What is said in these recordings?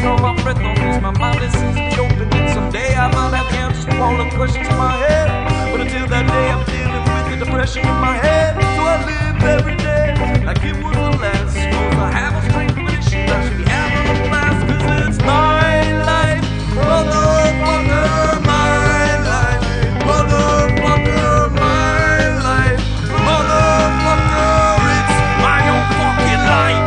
holding on my breath on this. My mind is easily opening. Someday I might have answers to all the questions in my head. But until that day, I'm dealing with the depression in my head. So I live every day like it was the last. Suppose I have a strange premonition I should be having a blast. Cause it's my life, motherfucker, my life. Motherfucker, my life. Motherfucker, it's my own fucking life.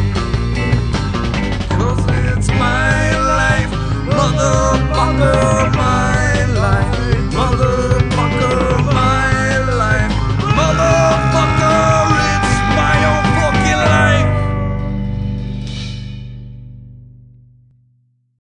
Motherfucker.